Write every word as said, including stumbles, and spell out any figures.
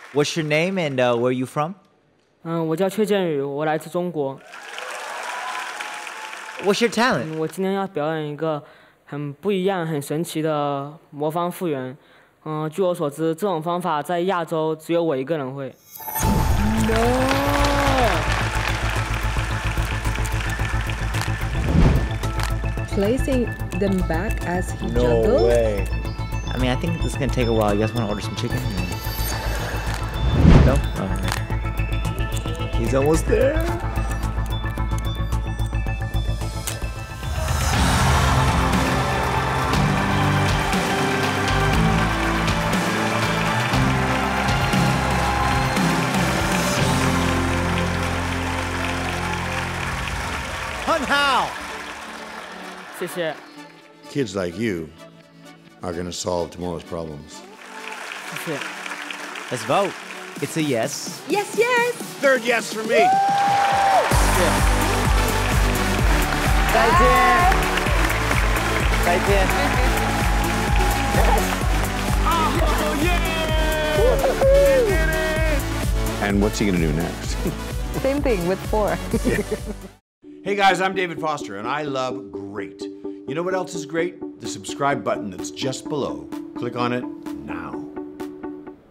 What's your name and uh, where are you from? 嗯，我叫阙建宇，我来自中国。 What's your talent? 嗯，我今天要表演一个很不一样、很神奇的魔方复原。嗯，据我所知，这种方法在亚洲只有我一个人会。No. Placing them back as he No juggles? way. I mean, I think this is gonna take a while. You guys wanna order some chicken? No? Oh. He's almost there. Hun Hao! 谢谢。 Kids like you are going to solve tomorrow's problems. 谢谢。 Let's vote. It's a yes. Yes, yes! Third yes for me. 再见。再见。 Oh, yeah! And what's he going to do next? Same thing with four. Hey guys, I'm David Foster, and I love great. You know what else is great? The subscribe button that's just below. Click on it now.